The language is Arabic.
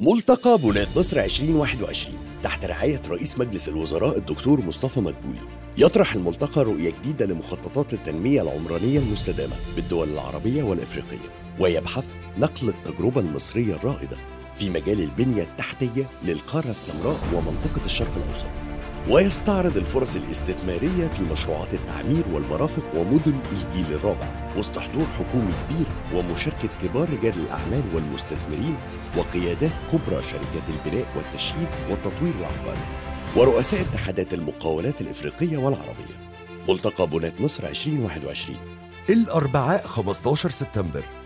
ملتقى بناة مصر 2021 تحت رعاية رئيس مجلس الوزراء الدكتور مصطفى مدبولي. يطرح الملتقى رؤية جديدة لمخططات التنمية العمرانية المستدامة بالدول العربية والإفريقية، ويبحث نقل التجربة المصرية الرائدة في مجال البنية التحتية للقارة السمراء ومنطقة الشرق الأوسط، ويستعرض الفرص الاستثمارية في مشروعات التعمير والمرافق ومدن الجيل الرابع وسط حضور حكومي كبير ومشاركة كبار رجال الأعمال والمستثمرين وقيادات كبرى شركات البناء والتشييد والتطوير العقاري ورؤساء اتحادات المقاولات الإفريقية والعربية. ملتقى بناة مصر 2021 الأربعاء 15 سبتمبر